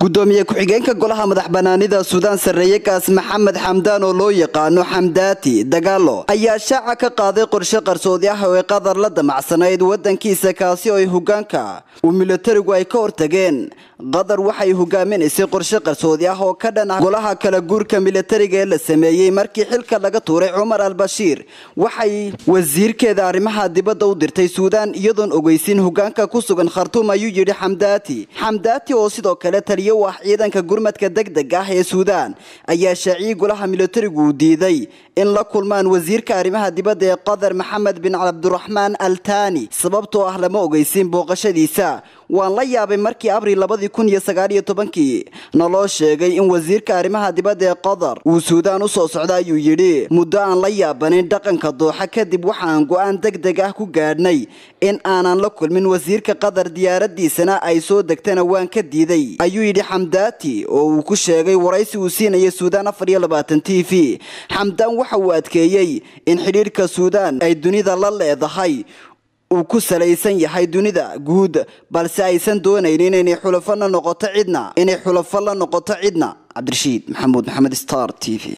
gudoomiye ku-xigeenka golaha madaxbanaanida Suudaan sareeye kaas Maxamed Xamdaan oo loo yaqaano Xamdaati dagaalo ayaa shaaca ka qaaday qorshe qarsoodi ah oo qadar la damacsanayd wadankiisa kaasi oo hoggaanka militarigu ay ka hortageen qadar waxay hogaaminaysay qorshe qarsoodi ah oo ka dhan ah golaha kala guurka militariga ee la sameeyay markii xilka laga tuuray Umar al-Bashir waxay wasiirkeeda arrimaha dibadda u dirtay Suudaan iyadoon ogeysin hoggaanka ku sugan Khartoum ayuu yiri Xamdaati oo sidoo kale taliye wax ciidanka gurmadka degdeg ah ee Suudaan ayaa shaaci golaha militarigu diiday in la kulmaan wasiirka arrimaha dibadda ee Qadar Maxamed bin Abdurrahman al-Thani sababtoo ah lama ogeysin booqashadiisa waan la yaabay markii Abriil 2019 naloo sheegay in wasiirka arrimaha dibadda ee Qadar uu Suudaan u soo socda ayuu yiri muddo aan la yaabanin dhaqanka dooxa kadib waxaan go'aan degdeg ah ku gaadhnay in aanan la kulmin wasiirka Qadar diyaaradiisana ay soo degtana waan ka diiday ayuu yiri Xamdaati oo uu ku sheegay waraysi uu siinay Suudaan 24 TV Xamdaan waxa uu adkeeyay in xiriirka Suudaan ay dunida la leedahay uu ku salaysan yahay dunida guud balse aysan doonaynin inay xulafo la noqoto cidna Cabdirashiid Maxamuud Maxamed Star TV